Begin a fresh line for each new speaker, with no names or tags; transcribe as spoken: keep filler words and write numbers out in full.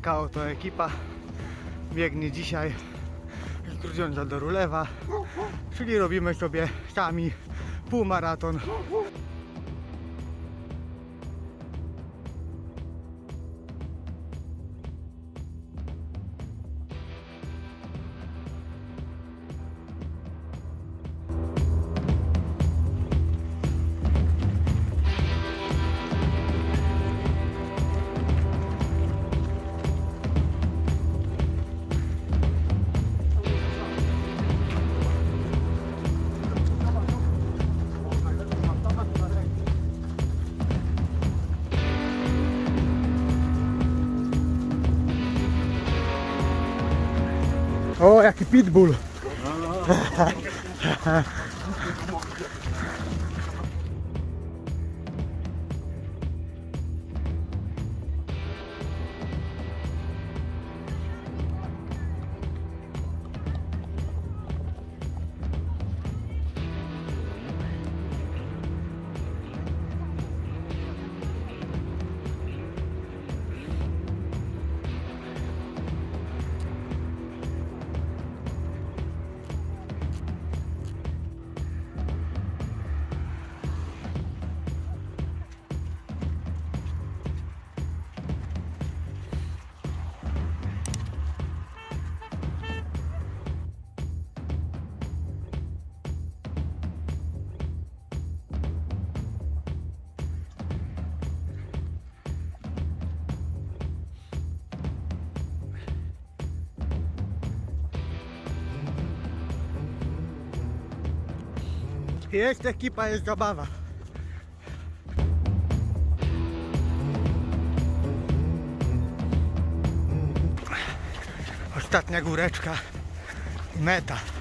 taka oto ekipa biegnie dzisiaj z Grudziądza do Rulewa, czyli robimy sobie sami półmaraton. O, jaki pitbull! Jest ekipa, jest zabawa. Ostatnia góreczka i meta.